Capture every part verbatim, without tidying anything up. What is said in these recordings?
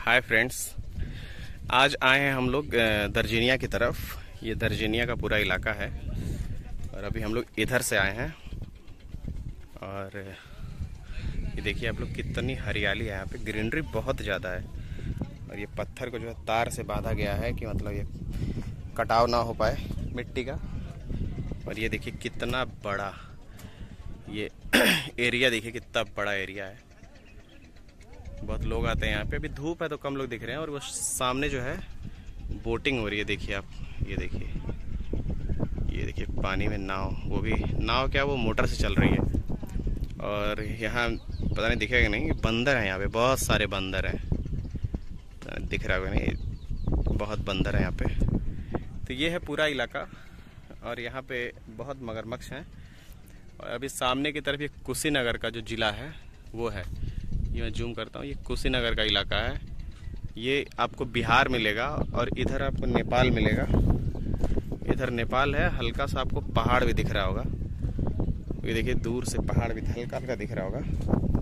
Hi friends, आज आए हैं हम लोग दर्जिनिया की तरफ। ये दर्जिनिया का पूरा इलाका है और अभी हम लोग इधर से आए हैं। और ये देखिए आप लोग, कितनी हरियाली है यहाँ पे, ग्रीनरी बहुत ज़्यादा है। और ये पत्थर को जो है तार से बांधा गया है कि मतलब ये कटाव ना हो पाए मिट्टी का। और ये देखिए कितना बड़ा ये एरिया, देखिए कितना बड़ा एरिया है। बहुत लोग आते हैं यहाँ पे। अभी धूप है तो कम लोग दिख रहे हैं। और वो सामने जो है बोटिंग हो रही है, देखिए आप, ये देखिए, ये देखिए पानी में नाव, वो भी नाव क्या, वो मोटर से चल रही है। और यहाँ पता नहीं दिखेगा नहीं, बंदर हैं यहाँ पे, बहुत सारे बंदर हैं, दिख रहा होगा नहीं, बहुत बंदर है यहाँ पे। तो ये है पूरा इलाका और यहाँ पे बहुत मगरमच्छ हैं। और अभी सामने की तरफ ये कुशीनगर का जो ज़िला है वो है, ये मैं जूम करता हूँ, ये कुशीनगर का इलाका है। ये आपको बिहार मिलेगा और इधर आपको नेपाल मिलेगा। इधर नेपाल है, हल्का सा आपको पहाड़ भी दिख रहा होगा। ये देखिए दूर से पहाड़ भी हल्का हल्का दिख रहा होगा।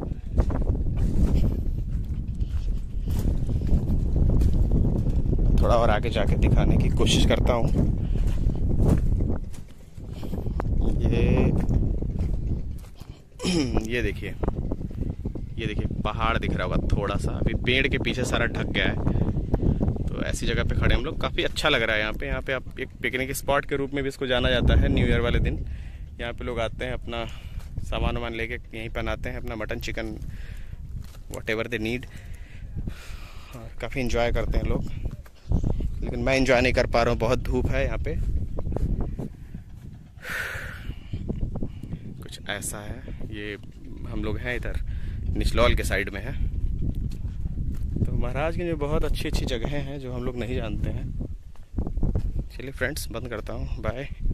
थोड़ा और आगे जाके दिखाने की कोशिश करता हूँ। ये ये देखिए, ये देखिए पहाड़ दिख रहा होगा थोड़ा सा, अभी पेड़ के पीछे सारा ढक गया है। तो ऐसी जगह पे खड़े हम लोग, काफ़ी अच्छा लग रहा है यहाँ पे। यहाँ पे आप एक पिकनिक स्पॉट के रूप में भी इसको जाना जाता है। न्यू ईयर वाले दिन यहाँ पे लोग आते हैं, अपना सामान वामान लेके यहीं पर बनाते हैं अपना mutton chicken whatever they need, और काफ़ी इंजॉय करते हैं लोग। लेकिन मैं इंजॉय नहीं कर पा रहा हूँ, बहुत धूप है यहाँ पे। कुछ ऐसा है। ये हम लोग हैं इधर निचलौल के साइड में है। तो महाराजगंज में बहुत अच्छी अच्छी जगहें हैं जो हम लोग नहीं जानते हैं। चलिए फ्रेंड्स, बंद करता हूँ, बाय।